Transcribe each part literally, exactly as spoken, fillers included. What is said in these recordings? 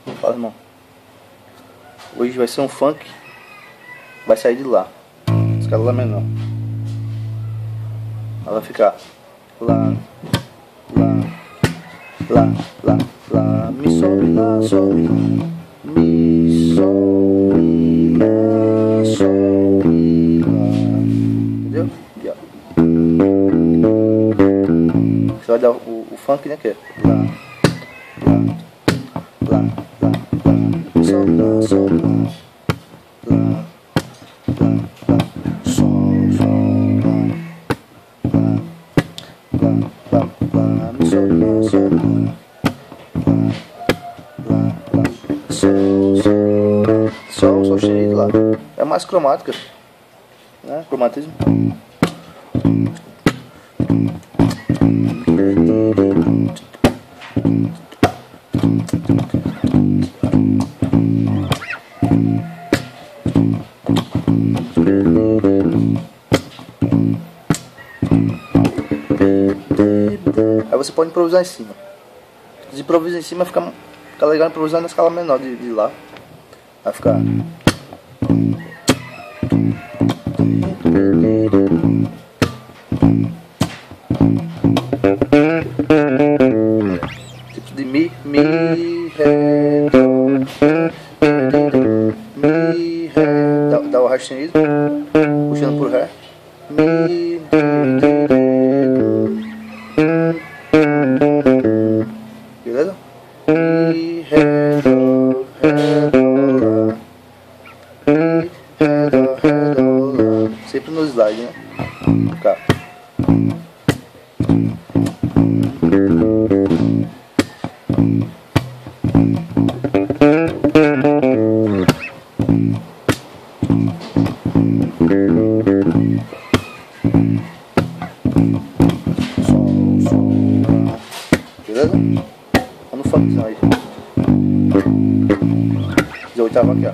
Fala, irmão. Hoje vai ser um funk. Vai sair de lá. Escala lá menor. Ela vai ficar lá, lá, lá, lá, lá. Mi, sol, mi, lá, sol, mi, lá. Mi, sol, mi, lá, sol, mi, lá. Entendeu? E, ó. Você vai dar o, o funk, né? Que é lá, lá, lá, lá, lá. Mi, sol, mi, lá, sol, mi, lá. Lá, lá, lá. Sol, sol, lá. Lá, lá, lá, lá. Mi, sol, mi, lá, sol, mi, lá. Lá, lá, lá. Sol, sol, lá. Sol, sol cheio lá. É mais cromática, né? Cromatismo. Aí você pode improvisar em cima. Se improvisa em cima, fica, fica legal improvisar na escala menor de, de lá. Vai ficar. Tipo de mi, mi, ré, dó, mi, ré. Dá, dá o ré sustenido, puxando por ré. Mi, ré, beleza? Mi, ré, dó, ré, dó, lá. Mi, ré, dó, ré, dó, lá. Sempre no slide, né? Cá. Sol, sol, lá. Beleza? Vamos no funkzão aí. De oitava aqui, ó.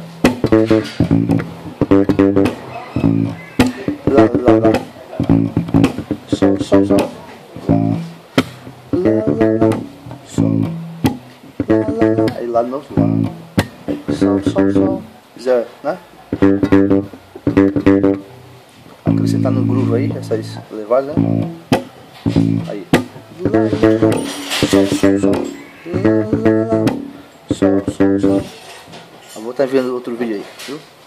Lá, lá, lá. Sol, sol, sol. Lá, lá, lá, lá. Sol. Lá, lá, lá. Aí lá de novo. Lá. Sol, sol, sol. Quiser, né? Acrescentar no groove aí, essas levadas, né? Aí. Lá, lá, lá. Sol, sol, sol. Lá, lá, lá. Sol, sol, sol. Eu vou estar vendo outro vídeo aí, viu?